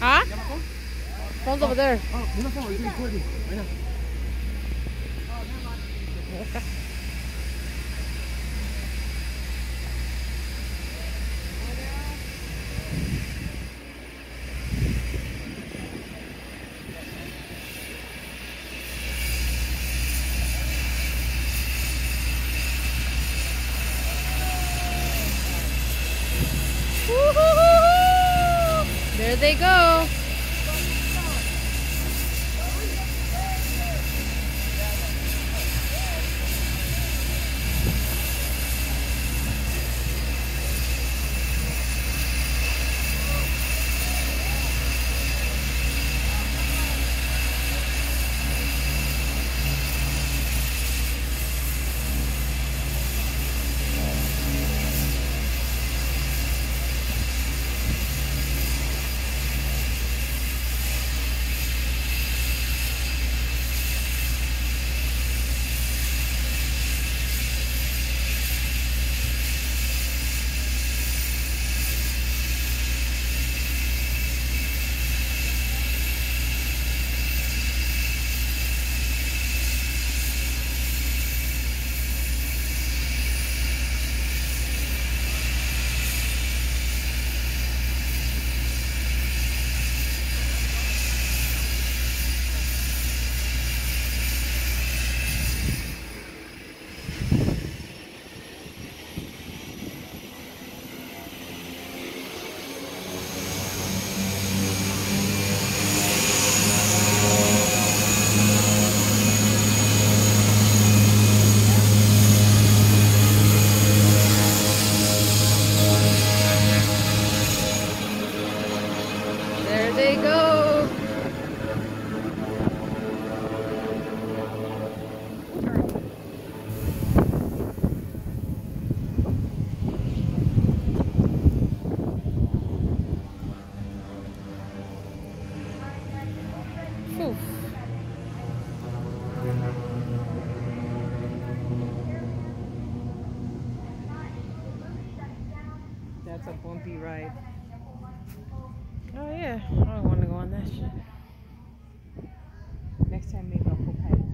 Huh? Phone's over there. Oh, no phone. It's recording right now. There they go. There they go. Phew. That's a bumpy ride. Oh yeah, I don't want to go on that shit. Next time maybe I'll go pet it.